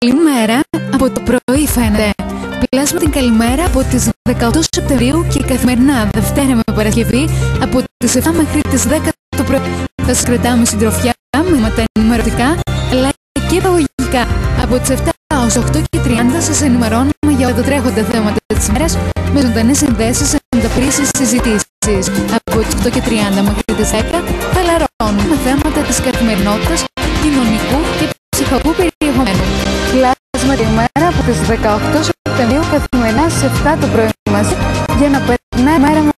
Καλημέρα από το πρωί φαίνεται. Πλάσμα την καλημέρα από τις 18 Σεπτεμβρίου και καθημερινά Δευτέρα με Παρασκευή από τις 7 μέχρι τις 10 το πρωί. Θα σας κρατάμε συντροφιά με μηνύματα ενημερωτικά αλλά και παγωγικά. Από τις 7 ως 8:30 σας ενημερώνουμε για τα τρέχοντα θέματα της ημέρας με ζωντανές συνδέσεις, ανταπρήσεις, συζητήσεις. Από τις 8:30 μέχρι τις 10 χαλαρώνουμε θέματα της καθημερινότητας, κοινωνικού και ψυχικού περιεχομένου. Πλάσμα τη μέρα από τις 18 Σεπτεμβρίου καθημερινά στις 7 το πρωί μαζί για να περνάει η μέρα